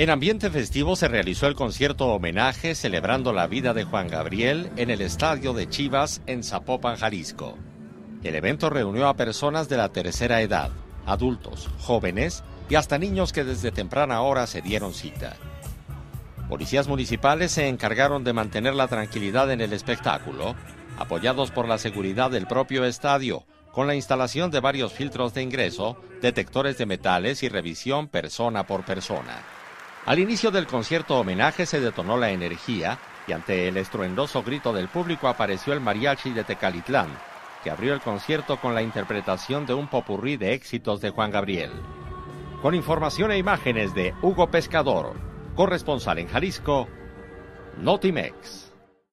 En ambiente festivo se realizó el concierto homenaje celebrando la vida de Juan Gabriel en el estadio de Chivas en Zapopan, Jalisco. El evento reunió a personas de la tercera edad, adultos, jóvenes y hasta niños que desde temprana hora se dieron cita. Policías municipales se encargaron de mantener la tranquilidad en el espectáculo, apoyados por la seguridad del propio estadio, con la instalación de varios filtros de ingreso, detectores de metales y revisión persona por persona. Al inicio del concierto homenaje se detonó la energía y ante el estruendoso grito del público apareció el mariachi de Tecalitlán, que abrió el concierto con la interpretación de un popurrí de éxitos de Juan Gabriel. Con información e imágenes de Hugo Pescador, corresponsal en Jalisco, Notimex.